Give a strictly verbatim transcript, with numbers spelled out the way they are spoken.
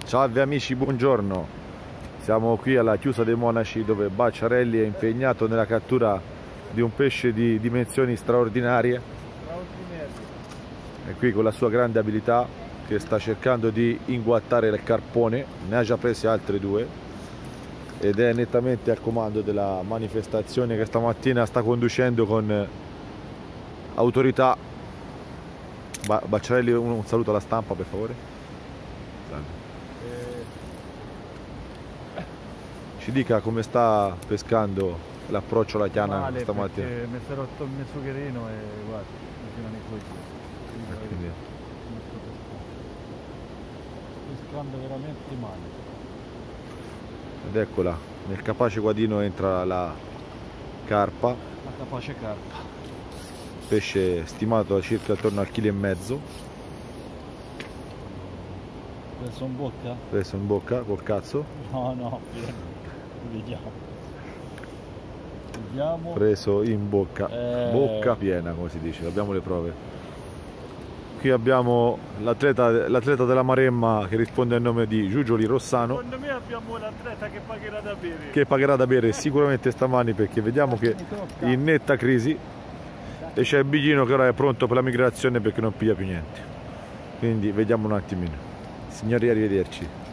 Salve amici, buongiorno. Siamo qui alla Chiusa dei Monaci dove Bacciarelli è impegnato nella cattura di un pesce di dimensioni straordinarie. E qui con la sua grande abilità che sta cercando di inguattare il carpone, ne ha già presi altri due ed è nettamente al comando della manifestazione che stamattina sta conducendo con autorità. Bacciarelli, un saluto alla stampa per favore. Ci dica come sta pescando l'approccio alla chiana male stamattina. Mi si è rotto il mio sucherino e guarda, fino a qui. Quindi. Sto pescando veramente male. Ed eccola, nel capace guadino entra la carpa. La capace carpa. Pesce stimato a circa attorno al chilo e mezzo. Preso in bocca? Preso in bocca col cazzo. No, no, vediamo. Vediamo. Preso in bocca, eh... bocca piena come si dice, abbiamo le prove. Qui abbiamo l'atleta della Maremma che risponde al nome di Giugioli Rossano. Secondo me abbiamo l'atleta che pagherà da bere. Che pagherà da bere sicuramente stamani, perché vediamo che in netta crisi. E c'è il Biglino che ora è pronto per la migrazione perché non piglia più niente. Quindi vediamo un attimino. Signori, arrivederci.